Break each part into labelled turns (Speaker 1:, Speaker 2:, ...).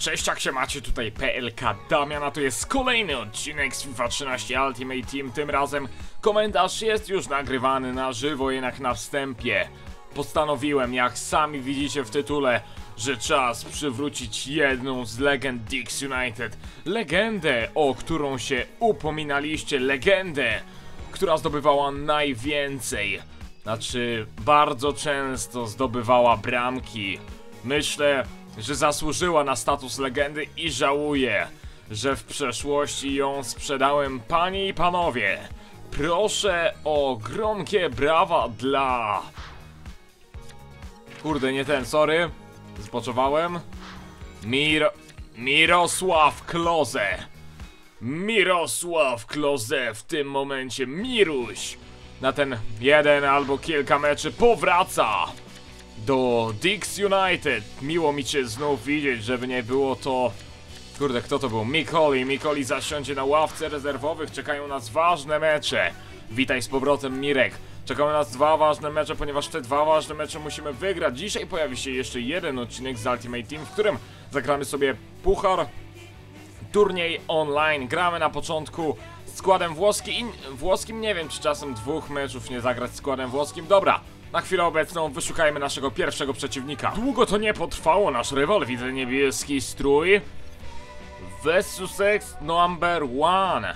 Speaker 1: Cześć, jak się macie, tutaj PLK Damian, a to jest kolejny odcinek z FIFA 13 Ultimate Team. Tym razem komentarz jest już nagrywany na żywo, jednak na wstępie postanowiłem, jak sami widzicie w tytule, że czas przywrócić jedną z legend Dix United. Legendę, o którą się upominaliście, legendę, która zdobywała najwięcej. Znaczy, bardzo często zdobywała bramki. Myślę, że zasłużyła na status legendy i żałuję, że w przeszłości ją sprzedałem. Panie i panowie, proszę o gromkie brawa dla... Kurde, nie ten, sorry. Zboczowałem. Mirosław Klose. Mirosław Klose w tym momencie. Miruś na ten jeden albo kilka meczy powraca do Dix United. Miło mi cię znów widzieć, żeby nie było to... Kurde, kto to był? Mikoli zasiądzie na ławce rezerwowych. Czekają nas ważne mecze. Witaj z powrotem, Mirek. Czekają nas dwa ważne mecze, ponieważ te dwa ważne mecze musimy wygrać. Dzisiaj pojawi się jeszcze jeden odcinek z Ultimate Team, w którym zagramy sobie puchar, turniej online. Gramy na początku składem włoskim. Nie wiem, czy czasem dwóch meczów nie zagrać składem włoskim. Dobra. Na chwilę obecną wyszukajmy naszego pierwszego przeciwnika. Długo to nie potrwało, nasz rywal, widzę niebieski strój. Sussex number 1.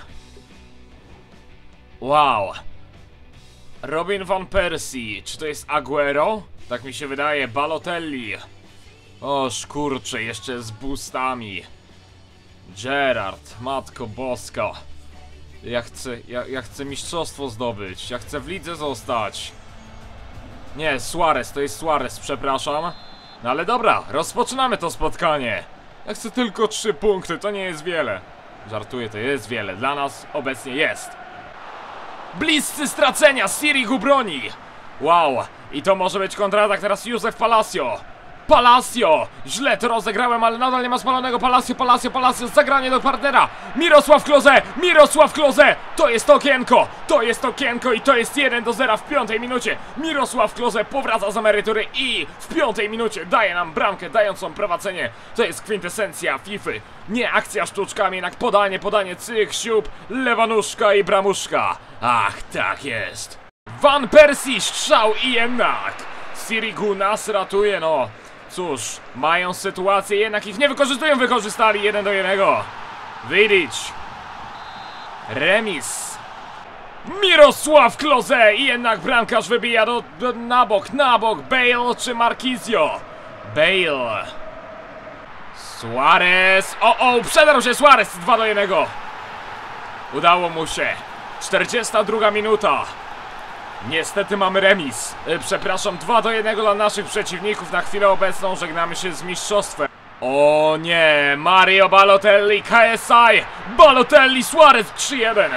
Speaker 1: Wow. Robin van Persie, czy to jest Aguero? Tak mi się wydaje, Balotelli. O kurczę, jeszcze z boostami. Gerrard, matko boska. Ja chcę mistrzostwo zdobyć, ja chcę w lidze zostać. Nie, Suarez, to jest Suarez, przepraszam. No ale dobra, rozpoczynamy to spotkanie. Ja chcę tylko 3 punkty, to nie jest wiele. Żartuję, to jest wiele, dla nas obecnie jest. Bliscy stracenia, Sirigu broni. Wow, i to może być kontratak teraz. Józef Palacio, źle to rozegrałem, ale nadal nie ma spalonego. Palacio, zagranie do partnera. Mirosław Klose, to jest okienko i to jest 1-0 w 5 minucie. Mirosław Klose powraca z emerytury i w 5 minucie daje nam bramkę dającą prowadzenie. To jest kwintesencja FIFA. Nie akcja sztuczkami, jednak podanie, cyk, siup, lewa nóżka i bramuszka. Ach, tak jest. Van Persie, strzał i jednak Sirigu nas ratuje, no. Cóż, mają sytuację, jednak ich nie wykorzystują, wykorzystali 1-1. Vidic. Remis. Mirosław Klose i jednak bramkarz wybija na bok. Bale czy Marquisio? Bale. Suarez. Przedarł się Suarez, 2-1. Udało mu się. 42 minuta. Niestety mamy remis. Przepraszam, 2-1 dla naszych przeciwników. Na chwilę obecną żegnamy się z mistrzostwem. O nie, Mario Balotelli, KSI, Balotelli, Suarez, 3-1.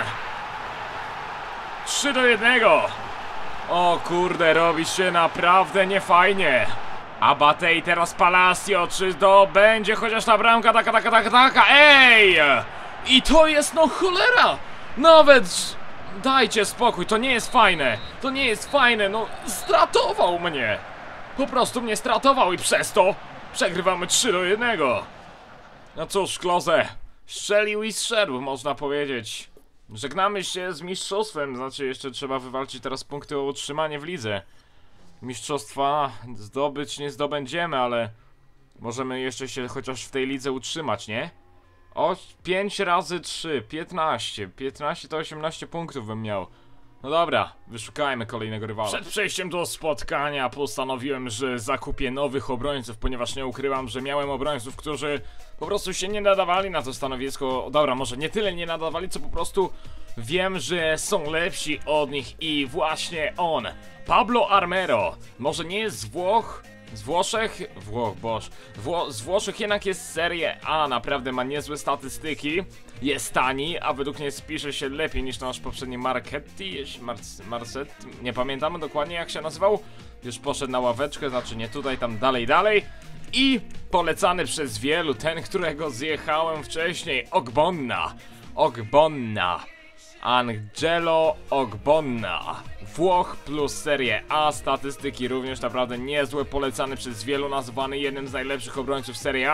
Speaker 1: 3-1. O kurde, robi się naprawdę niefajnie. Abate i teraz Palacio, czy to będzie chociaż ta bramka, taka, ej! I to jest, no cholera, nawet... Dajcie spokój, to nie jest fajne, no stratował mnie. Po prostu mnie stratował i przez to przegrywamy 3-1. No cóż, Klose strzelił i zszedł, można powiedzieć. Żegnamy się z mistrzostwem, znaczy jeszcze trzeba wywalczyć teraz punkty o utrzymanie w lidze. Mistrzostwa zdobyć nie zdobędziemy, ale możemy jeszcze się chociaż w tej lidze utrzymać, nie? O, 5 razy 3, 15 to 18 punktów bym miał. No dobra, wyszukajmy kolejnego rywala. Przed przejściem do spotkania postanowiłem, że zakupię nowych obrońców, ponieważ nie ukrywam, że miałem obrońców, którzy po prostu się nie nadawali na to stanowisko. Dobra, może nie tyle nie nadawali, co po prostu wiem, że są lepsi od nich i właśnie on, Pablo Armero. Może nie jest z Włoch? Z Włoszech? Z Włoszech jednak jest Serie A, naprawdę ma niezłe statystyki. Jest tani, a według mnie spisze się lepiej niż nasz poprzedni Marchetti, Marcetti, nie pamiętamy dokładnie jak się nazywał. Już poszedł na ławeczkę, znaczy nie tutaj, tam dalej. I polecany przez wielu, ten, którego zjechałem wcześniej, Ogbonna. Angelo Ogbonna. Włoch plus Serie A, statystyki również naprawdę niezłe, polecany przez wielu, nazwany jednym z najlepszych obrońców Serie A.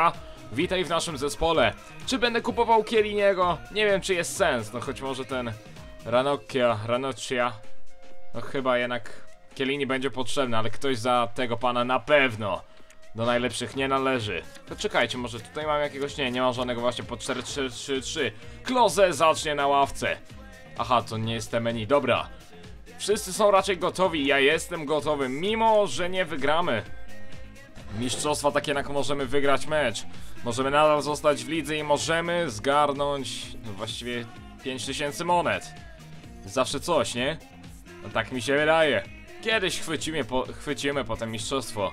Speaker 1: Witaj w naszym zespole. Czy będę kupował Chielliniego? Nie wiem, czy jest sens, no choć może ten Ranocchia. No chyba jednak Chiellini będzie potrzebny, ale ktoś za tego pana na pewno do najlepszych nie należy. To czekajcie, może tutaj mam jakiegoś... Nie ma żadnego właśnie po 4-3-3-3. Klose zacznie na ławce. Aha, to nie jest menu, dobra. Wszyscy są raczej gotowi, ja jestem gotowy, mimo że nie wygramy mistrzostwa, tak jednak możemy wygrać mecz. Możemy nadal zostać w lidze i możemy zgarnąć no właściwie 5000 monet. Zawsze coś, nie? No tak mi się wydaje. Kiedyś chwycimy potem mistrzostwo.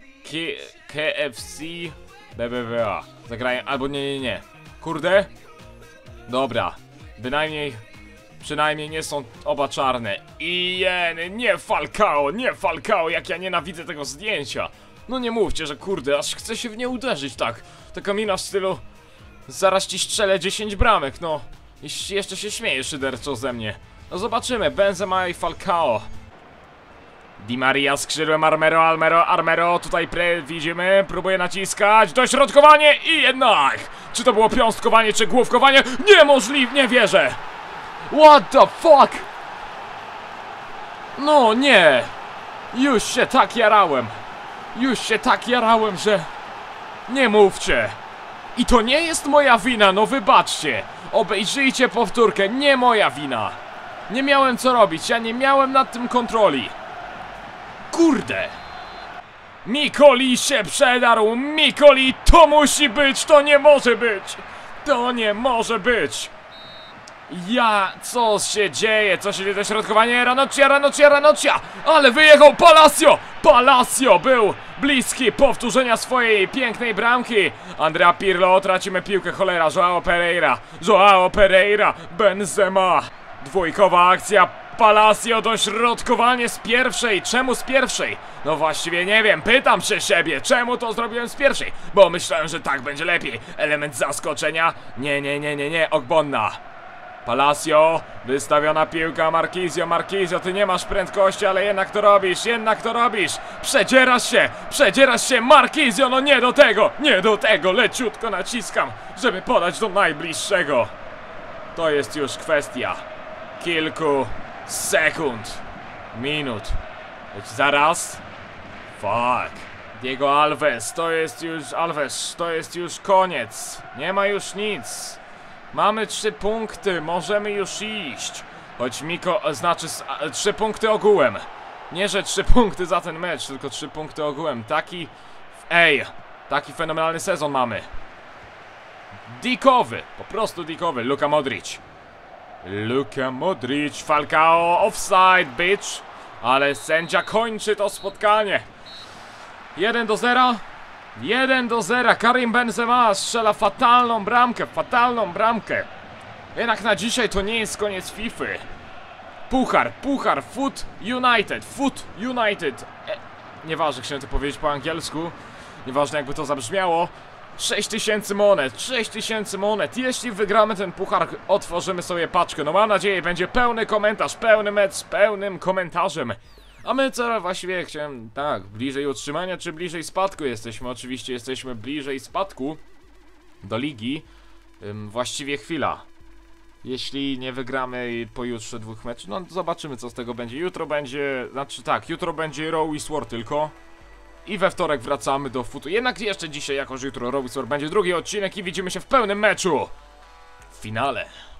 Speaker 1: KFC BBVA. Zagrają, albo nie. Kurde. Dobra. Przynajmniej nie są oba czarne. Nie Falcao, jak ja nienawidzę tego zdjęcia. No nie mówcie, że kurde, aż chcę się w nie uderzyć tak. Taka mina w stylu zaraz ci strzelę 10 bramek, no. I jeszcze się śmieje szyderczo ze mnie. No zobaczymy, Benzema i Falcao. Di Maria skrzydłem, Armero, tutaj widzimy, próbuje naciskać, dośrodkowanie i jednak! Czy to było piąstkowanie, czy główkowanie? Niemożliwe, nie wierzę! What the fuck? No nie! Już się tak jarałem, że... Nie mówcie! I to nie jest moja wina, no wybaczcie! Obejrzyjcie powtórkę, nie moja wina! Nie miałem co robić, ja nie miałem nad tym kontroli! Kurde! Mikoli się przedarł! Mikoli, to musi być! To nie może być! To nie może być! Co się dzieje? Co się dzieje? Dośrodkowanie Ranocchia! Ale wyjechał Palacio był bliski powtórzenia swojej pięknej bramki. Andrea Pirlo, tracimy piłkę, cholera. Joao Pereira, Benzema. Dwójkowa akcja. Palacio, dośrodkowanie z pierwszej. Czemu z pierwszej? No właściwie nie wiem, pytam się siebie, czemu to zrobiłem z pierwszej? Bo myślałem, że tak będzie lepiej. Element zaskoczenia. Nie, Ogbonna. Palacio, wystawiona piłka, Marquisio, ty nie masz prędkości, ale jednak to robisz, Przedzierasz się, Marquisio, no nie do tego, leciutko naciskam, żeby podać do najbliższego. To jest już kwestia kilku sekund, minut. Zaraz. Fuck. Diego Alves, to jest już koniec, nie ma już nic. Mamy 3 punkty, możemy już iść. Choć 3 punkty ogółem. Nie, że 3 punkty za ten mecz, tylko 3 punkty ogółem. Taki fenomenalny sezon mamy. Dikowy, po prostu dikowy. Luka Modric, Falcao, offside, bitch. Ale sędzia kończy to spotkanie. 1-0. 1-0, Karim Benzema strzela fatalną bramkę. Jednak na dzisiaj to nie jest koniec FIFA. Puchar, Foot United. Nieważne, jak się to powiedzieć po angielsku. Nieważne, jakby to zabrzmiało. 6000 monet. Jeśli wygramy ten puchar, otworzymy sobie paczkę. No mam nadzieję, będzie pełny komentarz, pełny mecz z pełnym komentarzem. A my co właściwie chciałem, tak, bliżej utrzymania czy bliżej spadku jesteśmy? Oczywiście jesteśmy bliżej spadku do ligi. Właściwie chwila. Jeśli nie wygramy pojutrze 2 meczów, no zobaczymy co z tego będzie. Jutro będzie, jutro będzie Raw i Sword tylko. I we wtorek wracamy do futu. Jednak jeszcze dzisiaj, jakoś jutro Raw i Sword będzie drugi odcinek i widzimy się w pełnym meczu. W finale.